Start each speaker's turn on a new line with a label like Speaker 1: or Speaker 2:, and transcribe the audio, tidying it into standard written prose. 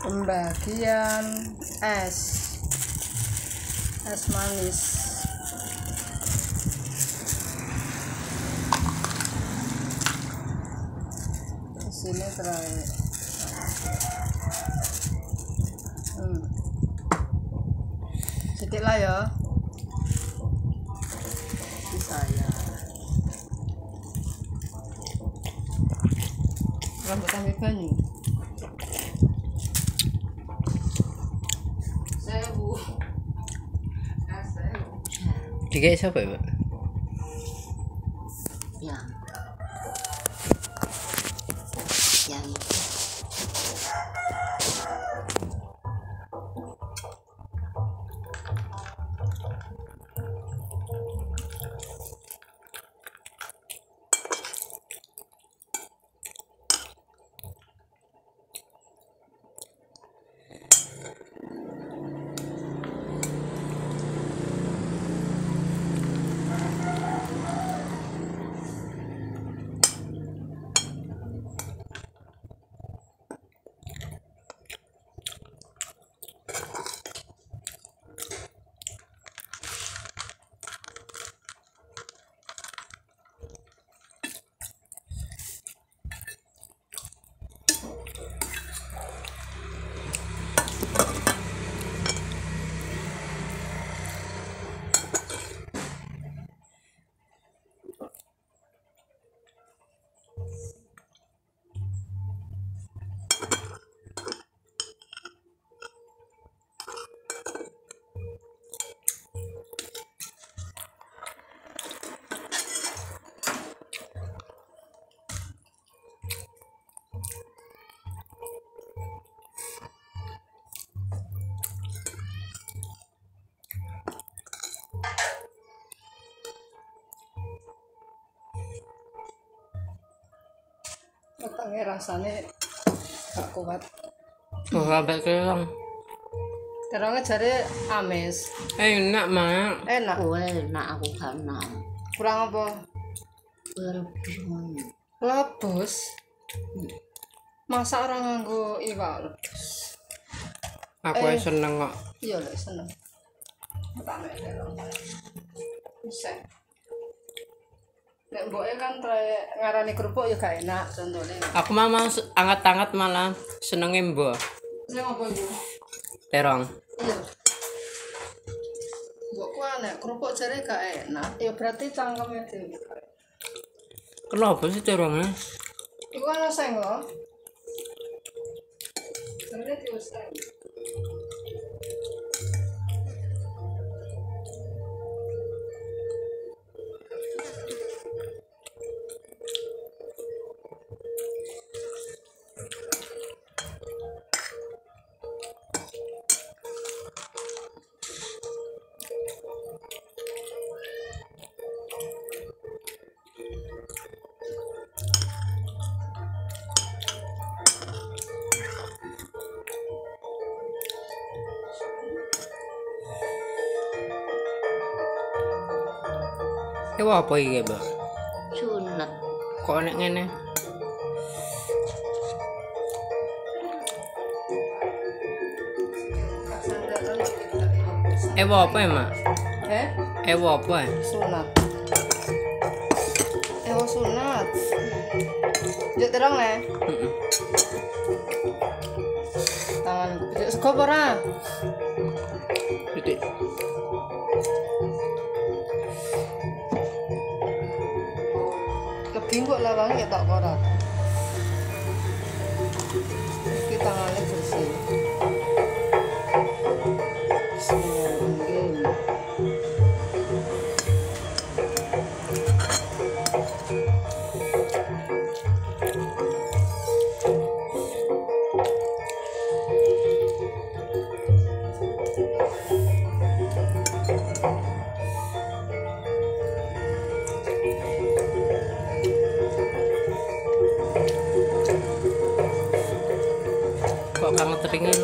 Speaker 1: Pembagian es manis. Di sini terakhir. Sedikit lah ya. Bisa ya. Rambut ambil banyu.
Speaker 2: Tiga siapa ya, Pak?
Speaker 3: Yang
Speaker 1: Ketangnya rasanya gak kuat.
Speaker 2: Oh, sampai kerang.
Speaker 1: Kerangnya jadi amis.
Speaker 2: Enak, Mak.
Speaker 1: Enak.
Speaker 3: enak aku karena
Speaker 1: Kurang apa?
Speaker 3: berlebihan.
Speaker 1: Lebus. Masa orang nganggo iwak lebus?
Speaker 2: Aku seneng kok.
Speaker 1: Iya lho seneng. Tak mek kerang. Bisa. Nek mboke kan ngarani kerupuk ya gak enak contohnya.
Speaker 2: Aku mau anget-anget malah senenge mbok.
Speaker 1: Sing apa iku?
Speaker 2: Terong.
Speaker 1: Iya. Mbokku nek kerupuk jare gak enak, ya berarti cangkeme dhewe.
Speaker 2: Kenapa sih terongnya?
Speaker 1: Iku ana seng lho. Jare diuseng.
Speaker 2: Apa iki, Mbak?
Speaker 3: Sunat.
Speaker 2: Kok nek ngene? Apa ya, Mak? Apa ya?
Speaker 1: Sunat. Sunat. Juk terang le. Tangan juk sego apa ora?
Speaker 2: Titik.
Speaker 1: Kebimbuk lawang ya tak korat. Iki tangannya bersih. Bismillahirrahmanirrahim.
Speaker 2: Kok banget teringin?